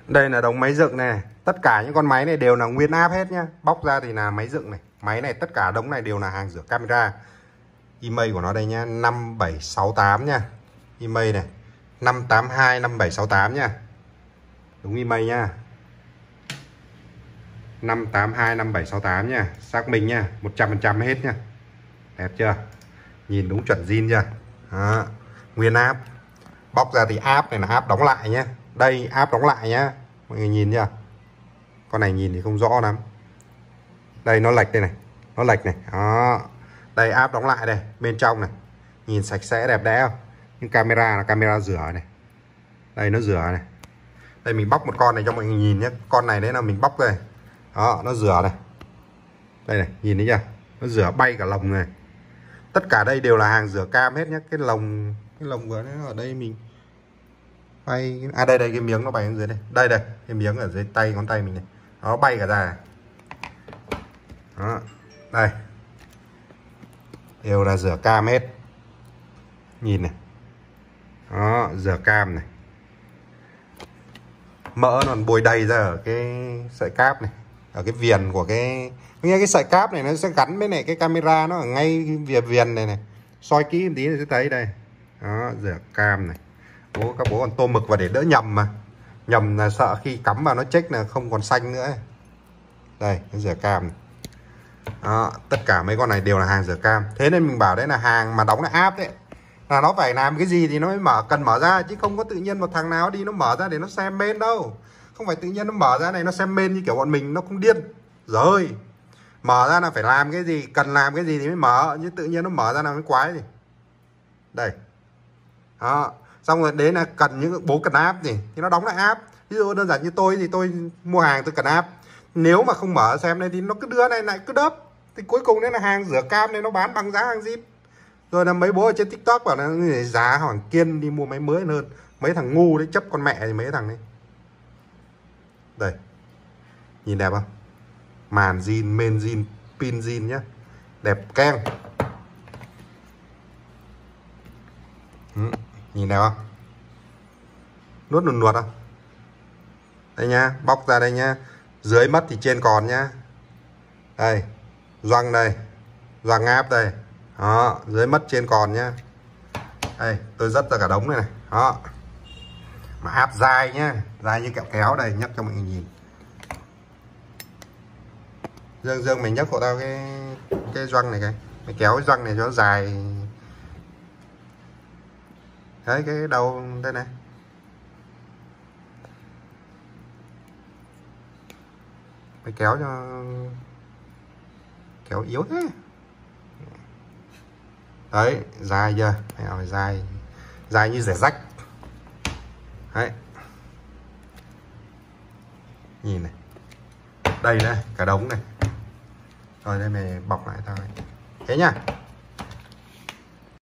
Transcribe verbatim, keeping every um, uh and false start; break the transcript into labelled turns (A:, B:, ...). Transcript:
A: Đây là đống máy dựng này. Tất cả những con máy này đều là nguyên áp hết nhá. Bóc ra thì là máy dựng này. Máy này tất cả đống này đều là hàng rửa camera. Email của nó đây nhá, năm bảy sáu tám nha. Email này năm tám hai năm bảy sáu tám nha. Đúng email nha. năm tám hai năm bảy sáu tám nha. Xác minh nha, một trăm phần trăm hết nha. Đẹp chưa? Nhìn đúng chuẩn zin chưa? Đó. Nguyên áp. Bóc ra thì áp này là áp đóng lại nhé. Đây áp đóng lại nhá. Mọi người nhìn chưa? Con này nhìn thì không rõ lắm. Đây nó lệch đây này. Nó lệch này. Đó. Đây áp đóng lại đây. Bên trong này. Nhìn sạch sẽ đẹp đẽ không? Nhưng camera là camera rửa này. Đây nó rửa này. Đây mình bóc một con này cho mọi người nhìn nhé. Con này đấy là mình bóc đây. Đó nó rửa này. Đây này nhìn thấy chưa? Nó rửa bay cả lồng này. Tất cả đây đều là hàng rửa cam hết nhé. Cái lồng cái lồng vừa nó ở đây mình bay, à đây đây cái miếng nó bay ở dưới đây. Đây đây, cái miếng ở dưới tay ngón tay mình này. Nó bay cả ra này. Đó. Đây. Đều là rửa cam hết. Nhìn này. Đó, rửa cam này. Mỡ nó bôi đầy ra ở cái sợi cáp này, ở cái viền của cái nghe cái sợi cáp này nó sẽ gắn với này cái camera nó ở ngay cái viền viền này này. Soi kỹ một tí thì sẽ thấy đây. Đó, rửa cam này. Bố các bố còn tô mực vào để đỡ nhầm mà. Nhầm là sợ khi cắm vào nó check là không còn xanh nữa. Đây, cái rửa cam này. Đó, tất cả mấy con này đều là hàng rửa cam. Thế nên mình bảo đấy là hàng mà đóng là áp đấy. Là nó phải làm cái gì thì nó mới mở, cần mở ra. Chứ không có tự nhiên một thằng nào đi nó mở ra để nó xem main đâu. Không phải tự nhiên nó mở ra này nó xem main như kiểu bọn mình, nó không điên. Rồi mở ra là phải làm cái gì, cần làm cái gì thì mới mở. Chứ tự nhiên nó mở ra là cái quái gì. Đây. Đó. Xong rồi đấy là cần những bố cần áp gì thì nó đóng lại áp. Ví dụ đơn giản như tôi thì tôi mua hàng tôi cần áp. Nếu mà không mở xem đây thì nó cứ đưa này lại cứ đớp. Thì cuối cùng đấy là hàng rửa cam này nó bán bằng giá hàng zin. Rồi là mấy bố ở trên TikTok bảo là giá hoàng kiên đi mua máy mới hơn. Mấy thằng ngu đấy chấp con mẹ thì mấy thằng đấy. Đây. Nhìn đẹp không? Màn zin, main zin, pin zin nhá. Đẹp keng. Ừ, nhìn đẹp không? Nuốt nuột nuột không? Đây nhá, bóc ra đây nhá. Dưới mất thì trên còn nhá. Đây. Gioăng đây. Gioăng áp đây. Đó, dưới mất trên còn nhá. Đây, tôi dắt ra cả đống này này. Đó. Mà áp dài nhá, dài như kẹo kéo đây, nhắc cho mọi người nhìn. Dương Dương mày nhấc hộ tao cái cái gioăng này cái. Mày kéo cái gioăng này cho nó dài. Đấy cái đầu đây này. Mày kéo cho kéo yếu thế. Đấy, dài chưa? Mày dài dài như rẻ rách. Đấy. Nhìn này. Đây này, cả đống này. Rồi đây mày bọc lại tao này. Thế nhá.